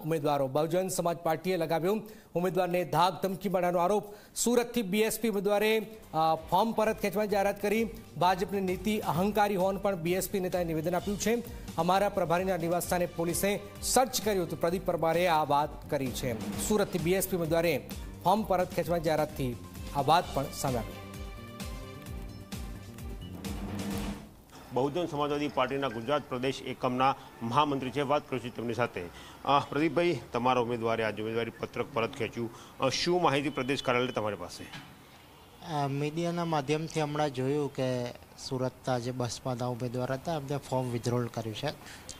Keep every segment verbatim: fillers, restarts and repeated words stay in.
ઉમેદવારો। બહુજન સમાજ પાર્ટીએ લગાવ્યો ઉમેદવારને ધાક ધમકી મળવાનો આરોપ। સુરતથી બીએસપી ઉમેદવારે ફોર્મ પરત ખેંચવાની જાહેરાત કરી। ભાજપની નીતિ અહંકારી હોવાનું પણ બીએસપી નેતાએ નિવેદન આપ્યું છે। અમારા પ્રભારીના નિવાસસ્થાને પોલીસે સર્ચ કર્યું તો પ્રદીપ પરમારે આ વાત કરી છે। સુરતથી બીએસપી ઉમેદવારે ફોર્મ પરત ખેંચવાની જાહેરાતથી આ વાત પણ સામે આવી। બહુજન સમાજવાદી પાર્ટીના ગુજરાત પ્રદેશ એકમના મહામંત્રી છે, વાત કરું છું તેમની સાથે। પ્રદીપભાઈ, તમારા ઉમેદવારે આજે ઉમેદવારી પત્રક પરત ખેંચ્યું, શું માહિતી પ્રદેશ કાર્યાલય તમારી પાસે? મીડિયાના માધ્યમથી હમણાં જોયું કે સુરતના જે બસપાના ઉમેદવાર હતા એમને ફોર્મ વિથડ્રોલ કર્યું છે,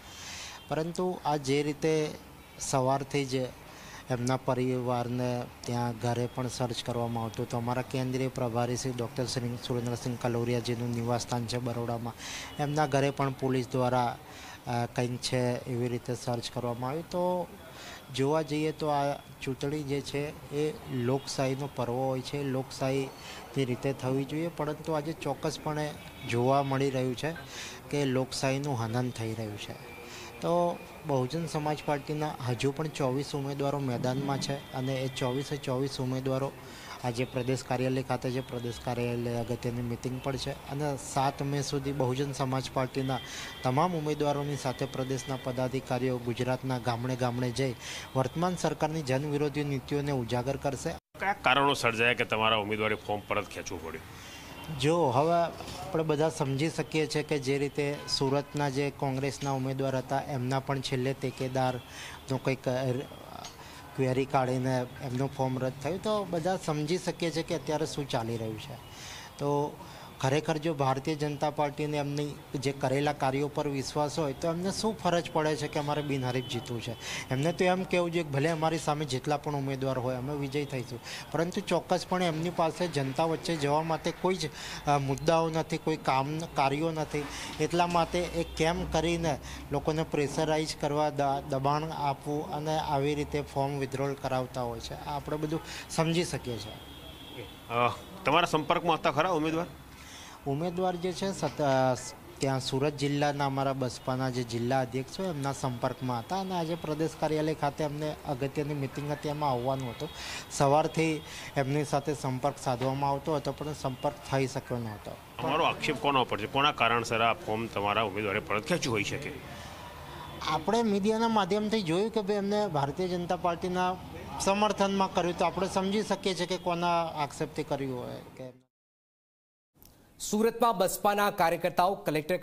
પરંતુ આ જે રીતે સવારથી જ એમના પરિવારને ત્યાં ઘરે પણ સર્ચ કરવામાં આવતું તો અમારા કેન્દ્રીય પ્રભારી શ્રી ડૉક્ટર શ્રી સુરેન્દ્રસિંહ કલોરિયાજીનું નિવાસસ્થાન છે બરોડામાં, એમના ઘરે પણ પોલીસ દ્વારા કંઈક છે એવી રીતે સર્ચ કરવામાં આવ્યું। તો જોવા જઈએ તો આ ચૂંટણી જે છે એ લોકશાહીનો પર્વ હોય છે, લોકશાહીની રીતે થવી જોઈએ, પરંતુ આજે ચોક્કસપણે જોવા મળી રહ્યું છે કે લોકશાહીનું હનન થઈ રહ્યું છે। તો બહુજન સમાજ પાર્ટીના હજુ પણ ચોવીસ ઉમેદવારો મેદાનમાં છે અને એ ચોવીસે ચોવીસ ઉમેદવારો આજે પ્રદેશ કાર્યાલય ખાતે છે। પ્રદેશ કાર્યાલય અગત્યની મિટિંગ પણ છે અને સાત મે સુધી બહુજન સમાજ પાર્ટીના તમામ ઉમેદવારોની સાથે પ્રદેશના પદાધિકારીઓ ગુજરાતના ગામડે ગામડે જઈ વર્તમાન સરકારની જનવિરોધી નીતિઓને ઉજાગર કરશે। કયા કારણો સર્જાયા કે તમારા ઉમેદવારે ફોર્મ પરત ખેંચવું પડ્યું? જો હવે આપણે બધા સમજી શકીએ છીએ કે જે રીતે સુરતના જે કોંગ્રેસના ઉમેદવાર હતા એમના પણ છેલ્લે ટેકેદારનો કંઈક ક્વેરી કાઢીને એમનું ફોર્મ રદ થયું, તો બધા સમજી શકીએ છીએ કે અત્યારે શું ચાલી રહ્યું છે। તો ખરેખર જો ભારતીય જનતા પાર્ટીને એમની જે કરેલા કાર્યો પર વિશ્વાસ હોય તો એમને શું ફરજ પડે છે કે અમારે બિનહરીફ જીતવું છે? એમને તો એમ કહેવું જોઈએ કે ભલે અમારી સામે જેટલા પણ ઉમેદવાર હોય અમે વિજય થઈશું, પરંતુ ચોક્કસપણે એમની પાસે જનતા વચ્ચે જવા માટે કોઈ જ મુદ્દાઓ નથી, કોઈ કામ કાર્યો નથી, એટલા માટે એ કેમ કરીને લોકોને પ્રેશરાઇઝ કરવા, દબાણ આપવું અને આવી રીતે ફોર્મ વિથડ્રોલ કરાવતા હોય છે, આ આપણે બધું સમજી શકીએ છીએ। તમારા સંપર્કમાં હતા ખરા ઉમેદવાર? ઉમેદવાર જે છે ત્યાં સુરત જિલ્લાના અમારા બસપાના જે જિલ્લા અધ્યક્ષ હોય એમના સંપર્કમાં હતા અને આજે પ્રદેશ કાર્યાલય ખાતે અમને અગત્યની મિટિંગ હતી એમાં આવવાનું હતું। સવારથી એમની સાથે સંપર્ક સાધવામાં આવતો હતો પણ સંપર્ક થઈ શક્યો નહોતો। અમારો આક્ષેપ કોના ઉપર છે, કોના કારણસર આ ફોર્મ તમારા ઉમેદવારે પરત ખેંચ્યું હોઈ શકે? આપણે મીડિયાના માધ્યમથી જોયું કે ભાઈ એમને ભારતીય જનતા પાર્ટીના સમર્થનમાં કર્યું, તો આપણે સમજી શકીએ છીએ કે કોના આક્ષેપથી કર્યું હોય કે। સુરતમાં બસપાના કાર્યકર્તાઓ કલેક્ટર